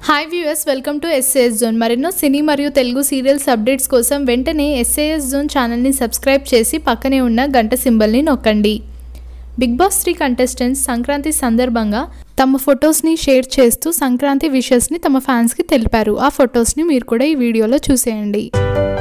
Hi viewers, welcome to SAS జోన్. మరెన్నో సినీ మరియు తెలుగు సీరియల్స్ అప్డేట్స్ కోసం వెంటనే SAS జోన్ ఛానల్ని సబ్స్క్రైబ్ చేసి పక్కనే ఉన్న గంట సింబల్ని నొక్కండి. బిగ్ బాస్ 3 కంటెస్టెంట్స్ సంక్రాంతి సందర్భంగా తమ ఫొటోస్ని షేర్ చేస్తూ సంక్రాంతి విషెస్ని తమ ఫ్యాన్స్కి తెలిపారు. ఆ ఫొటోస్ని మీరు కూడా ఈ వీడియోలో చూసేయండి.